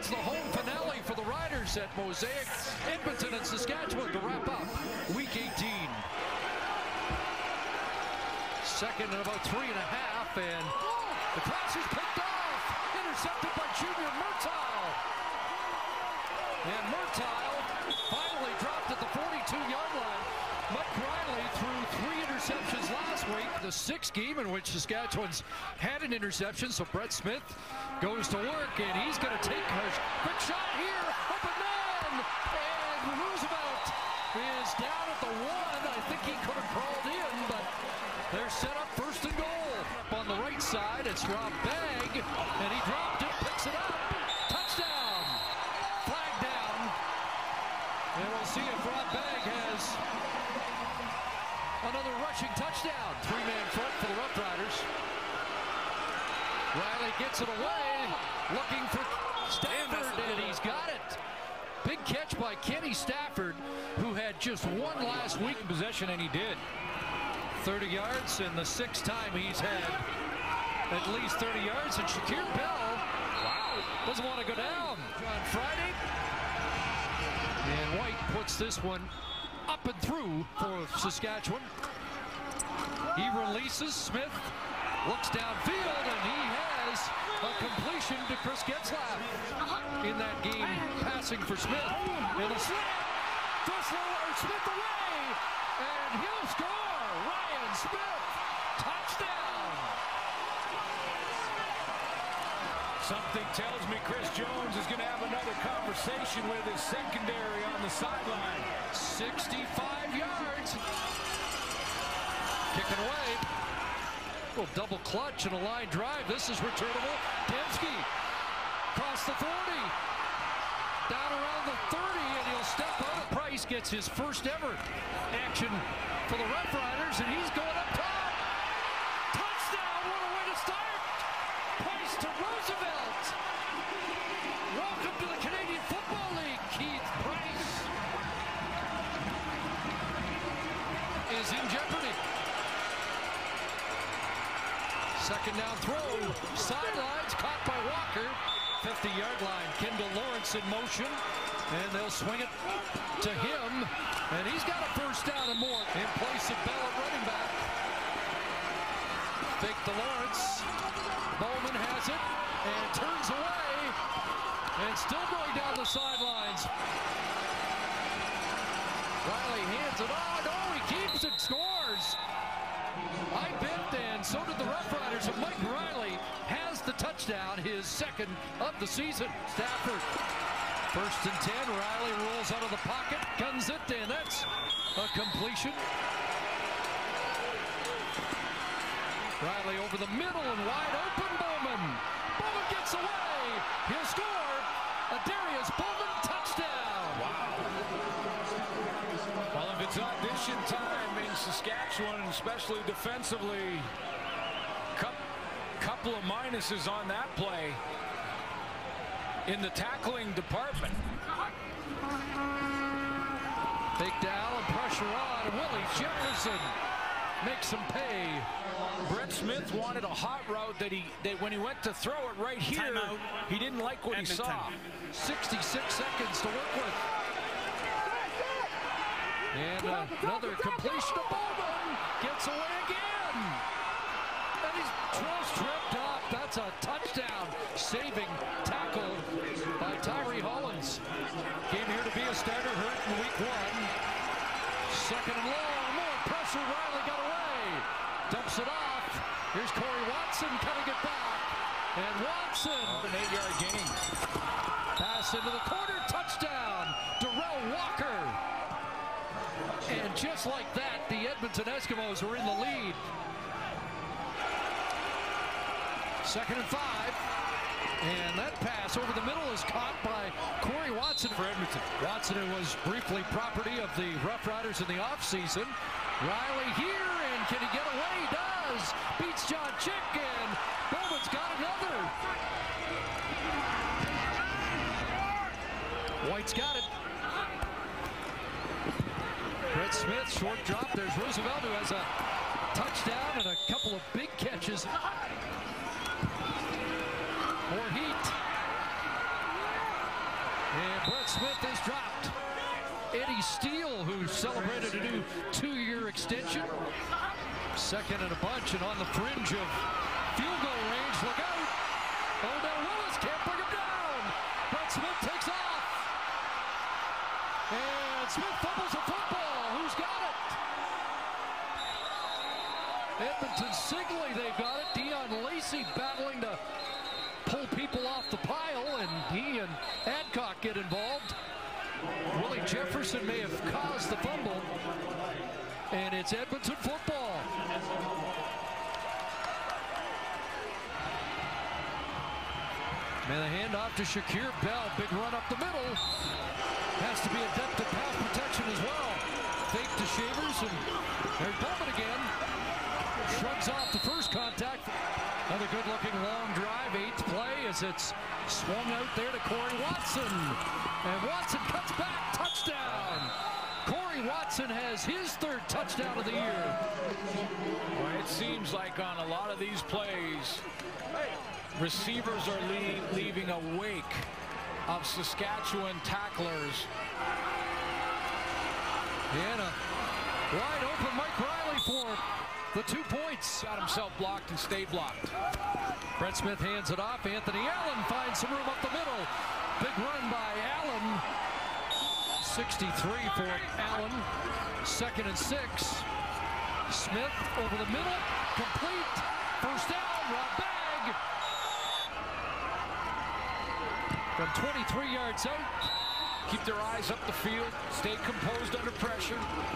Tonight's the home finale for the Riders at Mosaic, Edmonton and Saskatchewan to wrap up Week 18. Second and about 3.5, and the cross is picked off. Intercepted by Junior Murtile. And Murtile finally dropped at the 42-yard line. Mike Riley threw 3 interceptions last week. The 6th game in which Saskatchewan's had an interception, so Brett Smith goes to work, and he's going to take a quick shot here. Open man! And Roosevelt is down at the 1. I think he could have crawled in, but they're set up first and goal. Up on the right side, it's Rob Bagg, and he dropped it, picks it up. Touchdown! Flag down. And we'll see if Rob Bagg has another rushing touchdown. 3-man front for the Rough Riders. Riley gets it away, looking for Stafford, and he's got it. Big catch by Kenny Stafford, who had just one last week in possession, and he did. 30 yards, and the 6th time he's had at least 30 yards. And Shakir Bell, doesn't want to go down on Friday. And White puts this one up and through for Saskatchewan. He releases. Smith looks downfield, and he has a completion to Chris Getzlaff in that game, passing for Smith. It'll slip. Smith away, and he'll score. Ryan Smith, touchdown. Something tells me Chris Jones is going to have another conversation with his secondary on the sideline. 65 yards. Kicking away. Little double clutch and a line drive. This is returnable. Dembski across the 40. Down around the 30, and he'll step out. Price gets his first ever action for the Rough Riders, and he's going up top. Touchdown! What a way to start. Price to Roosevelt. Welcome to the Canadian Football League, Keith Price. Is in jeopardy. Second down throw, sidelines, caught by Walker. 50-yard line, Kendall Lawrence in motion, and they'll swing it to him, and he's got a first down and more in place of Bell at running back. Fake to Lawrence. Bowman has it, and turns away, and still going down the sidelines. Riley hands it on. Oh, he keeps it, scores. I bet, and so did the Rough Riders, and Mike Riley has the touchdown, his 2nd of the season. Stafford, 1st and 10. Riley rolls out of the pocket, guns it, and that's a completion. Riley over the middle and wide open. Bowman. Bowman gets away. He'll score. A Darius Bowman touchdown. Wow. Well, if it's audition time in Saskatchewan, and especially defensively, couple of minuses on that play in the tackling department. Fake down and pressure on. Willie Jefferson makes him pay. Brett Smith wanted a hot route that when he went to throw it right here, he didn't like what Edmonton. he saw. 66 seconds to work with. And another completion to Bowman. Gets away again. And he's tripped up. That's a touchdown. Saving tackle by Tyree Hollins. Came here to be a starter, hurt in week 1. 2nd and long. More pressure. Riley got away. Dumps it off. Here's Corey Watson cutting it back. And Watson. An 8-yard gain. Pass into the corner. Touchdown. Darrell Walker. And just like that, the Edmonton Eskimos are in the lead. 2nd and 5. And that pass over the middle is caught by Corey Watson for Edmonton. Watson, who was briefly property of the Rough Riders in the offseason. Riley here, and can he get away? He does. Beats John Chick, and Bowman's got another. White's got it. Brett Smith, short drop. There's Roosevelt, who has a touchdown and a couple of big catches. More heat. And Brett Smith is dropped. Eddie Steele, who celebrated a new 2-year extension. Second in a bunch and on the fringe of field goal range. Look out. Odell Willis can't bring him down. Brett Smith takes off. And Smith fumbles the football. Who's got it? Edmonton signaling they've got it. Dion Lacey battling to pull people off the pile, and he and Adcock get involved. Willie Jefferson may have caused the fumble, and it's Edmonton football. And the handoff to Shakir Bell. Big run up the middle. Has to be adept at pass protection as well. Fake to Shavers, and there's Bowman again. Shrugs off the first contact. Another good-looking long drive. 8th play as it's swung out there to Corey Watson. And Watson cuts back. Touchdown. Corey Watson has his 3rd touchdown of the year. Well, it seems like on a lot of these plays, receivers are leaving a wake of Saskatchewan tacklers. And a wide open Mike Riley for the 2 points. Got himself blocked and stayed blocked. Brett Smith hands it off. Anthony Allen finds some room up the middle. Big run by Allen. 63 for Allen. 2nd and 6. Smith over the middle. Complete. First down. Rob Bag. From 23 yards out. Keep their eyes up the field. Stay composed under pressure.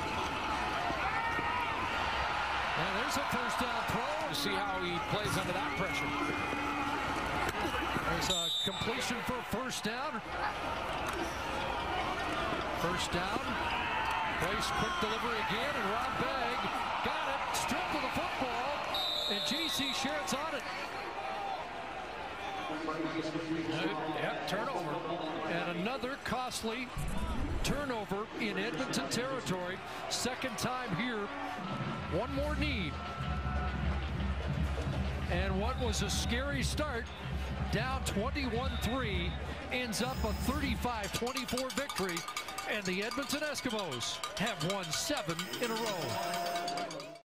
And there's a first down throw. To see how he plays under that pressure. There's a completion for a first down. First down. Place quick delivery again, and Rob Bag got it. Stripped of the football, and J.C. Sherritt's on it. Yep, turnover. And another costly turnover in Edmonton territory. 2nd time here. One more need. And what was a scary start, down 21-3, ends up a 35-24 victory. And the Edmonton Eskimos have won 7 in a row.